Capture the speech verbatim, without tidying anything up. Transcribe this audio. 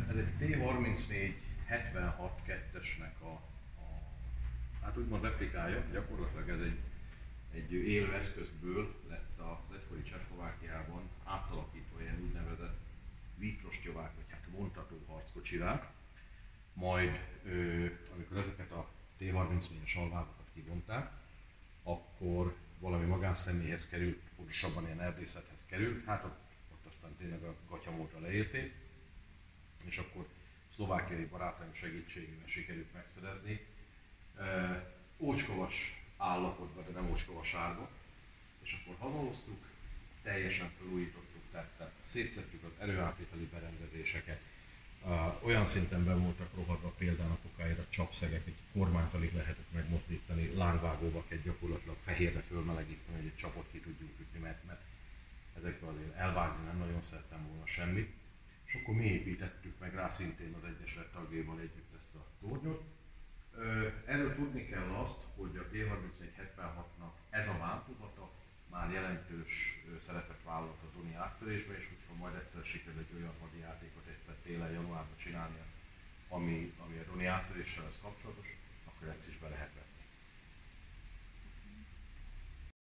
Ez egy T harmincnégy hetvenhat kettesnek a, a hát úgymond replikája, gyakorlatilag ez egy, egy élő eszközből lett az egykori Csehszlovákiában átalakítva ilyen úgynevezett vítrostjovák, vagy hát vontató harckocsivá. Majd ö, amikor ezeket a T harmincnégyes alvázokat kivonták, akkor valami magánszemélyhez került, pontosabban ilyen erdészethez került, hát ott, ott aztán tényleg a gatyamódra leérték, és akkor szlovákiai barátaim segítségével sikerült megszerezni. E, ócskovas állapotban, de nem ócskovas árba, és akkor hazahoztuk, teljesen felújítottuk, tehát, tehát szétszedtük az előállítani berendezéseket. Uh, olyan szinten be voltak rohadva például a kokáira csapszegek, egy kormányt alig lehetett megmozdítani, lángvágóba kell gyakorlatilag fehérre fölmelegíteni, hogy egy csapot ki tudjunk ütni, mert, mert ezekből azért elvágni nem nagyon szerettem volna semmit. És akkor mi építettük meg rá szintén az Egyesület tagjaival együtt ezt a tornyot. Uh, erről tudni kell azt, hogy a T harmincnégy hetvenhatnak ez a változata már jelentős szerepet vállalt a Doni áttörésben, és hogyha majd egyszer sikerül egy olyan hadijátékot egyszer télen, januárban csinálnia, ami, ami a Doni áttöréssel lesz kapcsolatos, akkor ezt is be lehet vetni.